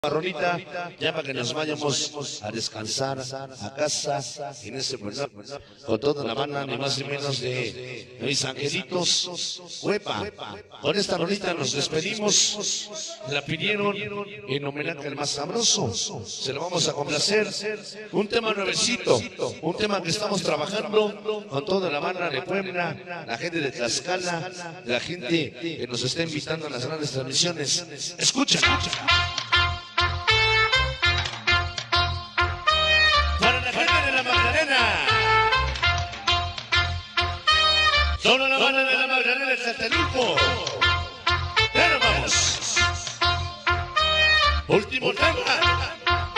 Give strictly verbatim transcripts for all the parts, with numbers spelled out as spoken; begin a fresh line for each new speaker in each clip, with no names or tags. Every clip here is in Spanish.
Rolita, ya para que nos vayamos a descansar a casa en este programa con toda la banda, ni más ni menos de mis angelitos Huepa. Con esta rolita nos despedimos, la pidieron en homenaje al más sabroso, se lo vamos a complacer, un tema nuevecito, un tema que estamos trabajando con toda la banda de Puebla, la gente de Tlaxcala, la gente que nos está invitando a las grandes transmisiones. Escucha, escucha. Solo la banda de la Magdalena de Tlatelolco. Ya nos vamos. Último tema.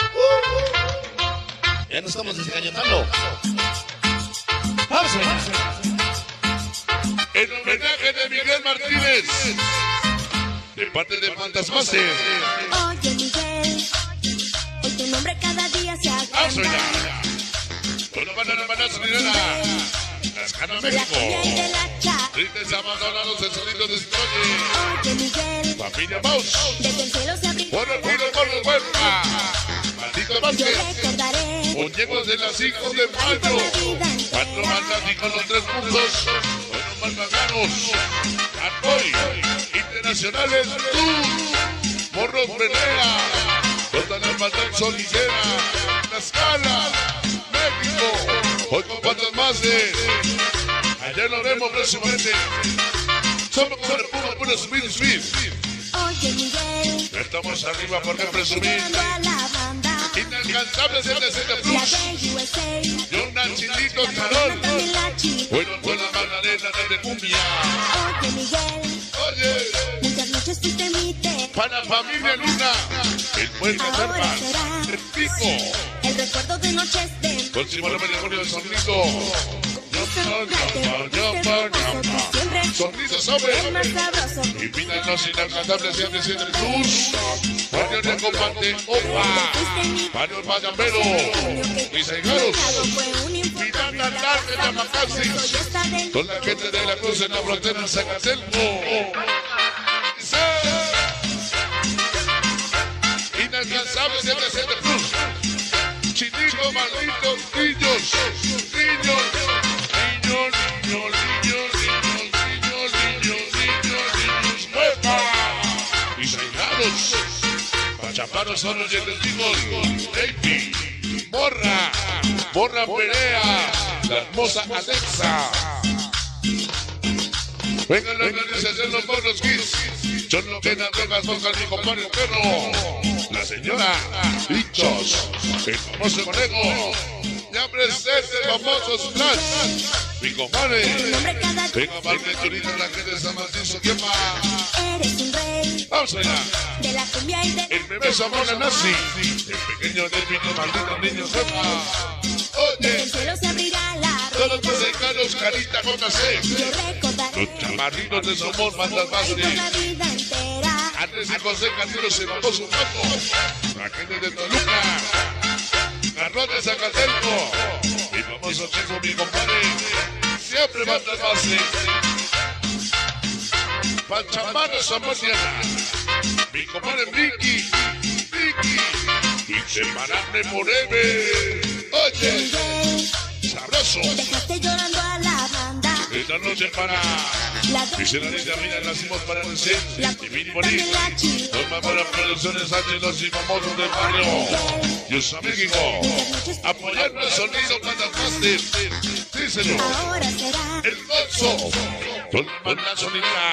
Uh, ya nos estamos descañotando. Vamos a ver. En homenaje de Miguel Martínez, de parte de Fantasmase.
Oye Miguel, hoy tu nombre cada día se agranda.
Vamos a ver. Con la banda de la banda sonidera. Tlaxcala, México. Tristes abandonados el sonido de Escolle.
Oye Miguel,
Familia Maus.
desde el cielo se abrió.
Por el puro por el Huerta. Maldito
Yo
Vázquez.
recordaré
Muñecos de las cinco de mayo. Cuatro bandas y con los tres puntos. Buenos malvaganos. Arcoy. Internacionales. Tú. Morros pelea. Toda la maldad solillera. Tlaxcala, México. Hoy con Fantasmase. Allá nos vemos próximamente. Somos como el puro, puro subir, subir.
Oye Miguel,
Ya estamos arriba porque presumir.
llegando a la banda.
Inalcanzables en la escena
La
plus.
de U S A.
Y un nachilito
La
charol.
también la china.
Bueno, con la Magdalena de cumbia.
Oye Miguel,
Oye,
muchas noches fuiste mi té.
para familia Luna. El pueblo
Ahora
Serpa.
será
El pico.
el recuerdo de noches de
Próximo nueve de junio de Sonrizo. Sonrizo sobre.
el más sabroso.
Y pidan los inalcanzables y antes en el plus. Mario de Comparte. Opa. Mario el Mayambero. Mis aigaros. Miranda Larga de Amacasi. Con la gente de la Cruz en la frontera en Zacatelco. Inalcanzables y antes en el plus. Chinico, malditos niños. Niños. Niños, niños, niños, niños, niños, niños, niños, niños, ¡Huepa! Mis reinados, Pachaparos son los testigos, Baby, Morra, Morra Perea, la hermosa Alexa. Vengan la organización los porros kids, son lo que las drogas tocan mi compadre perro. La señora Bichos, el famoso conejo. Ya presente famosos Flash. Mi compadre. Venga, Marque Turita, la gente de San Martín, Soquepa.
Eres un rey
Vamos allá.
de la cumbia y de
El bebé Zamora nazi. El pequeño Delvino, maldito niño Sepa.
desde
Oye,
el cielo se abrirá la
todos los mexicanos, Carita J C.
yo recordaré
Los chamarrinos de Somos, mandas más
por la
de.
vida entera.
Antes de José Castillo se bajó su foto. La gente de Toluca. Garrón de Zacatelco. Mi famoso chico, mi compadre. Siempre manda el base. Pachamano Zamordiana. Mi compadre Ricky. Ricky. Inseparable Moreve. Oye,
Miguel,
sabroso.
dejaste llorando a la banda.
Esta noche para.
La
Dice la niña, mira, nacimos para vencer.
La
Y Vini
también
Bonito.
la china.
Los más producciones H, los y famosos del barrio. Dios a México. Apoyarme el sonido Fantasmase. Díselo.
Ahora será
El Gonzo. Con la banda sonidera.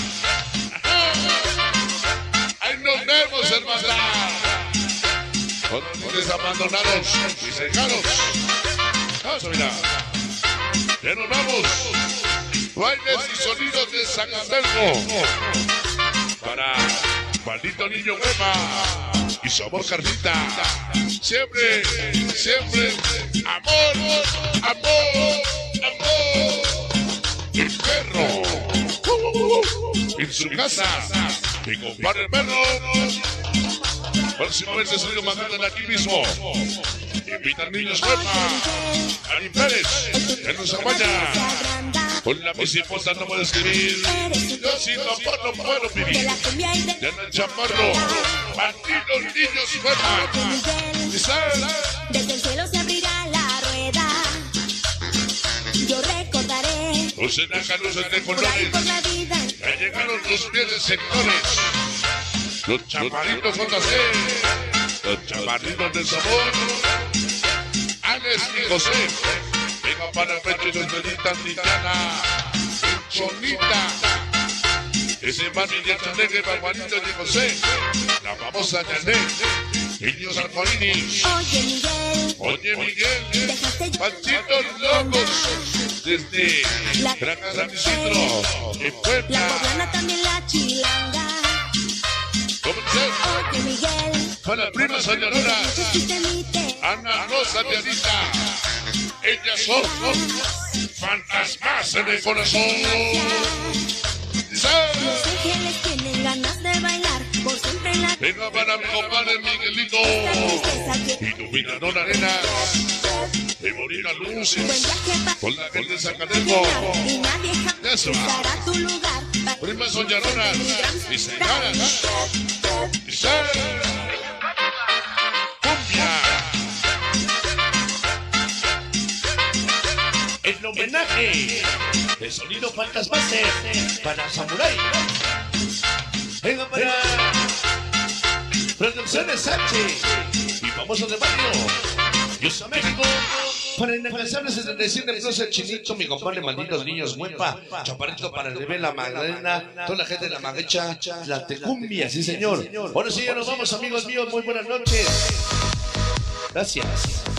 Ahí nos vemos, hermana. Con los niños abandonados y cercanos. Vamos a mirar. Ya nos vamos. Bailes y sonidos de Zacatelco. Para Maldito Niño Huepa y su amor Carlita. Siempre, siempre, amor, amor, amor. El perro. En su casa. Mi compadre el perro. Próximamente sonido mandando aquí mismo. Invitan niños Huepa. Ani Pérez. En nuestra valla.
Con la bicipota no puedo escribir. Yo sin amor no puedo vivir.
De la cumbia y de
Ya no el chamarro. Partidos, niños, fuera.
Miguel. Desde el cielo se abrirá la rueda. Yo recordaré
Los enacanos de
por ahí
colores.
por la vida.
Ya llegaron los pies de sectores. Los chamarritos son así. Los chamarritos de sabor. Alex y José. Venga para pecho y nuestra Titiana. Sonita. Ese mami de Chanel, para Juanito y José. La famosa Chanel. Niños Alfarini.
Oye, Miguel.
Oye, Miguel.
Dejaste yo
Panchitos locos. Desde Gran San Isidro. En
la
Puebla.
poblana también la chilanga.
¿Cómo dice?
Oye, Miguel.
Con la prima señorona.
Si te mite.
Ana Rosa de Anita. Ellas son fantasmas en el corazón.
Los ángeles tienen ganas de bailar por siempre en la
Venga para mi compadre Miguelito. Iluminador Arena. De bonita luz.
buen viaje pa'
Con la gente de Zacateco.
y nadie
Eso.
jamás dará tu lugar.
Prima soñadora. Y señoras. Y sal. Cumbia.
El homenaje de sonido fantasmase para Samurai. Venga para Producciones Sánchez y famoso de barrio. Dios a México. Para inalcanzable setenta y siete plus el Chinito, mi compadre Malditos Niños Muepa, Chaparrito para el bebé La Magdalena, toda la gente de La Maguecha, la Tecumbia, sí señor. Ahora sí, ya nos vamos amigos míos, muy buenas noches. Gracias.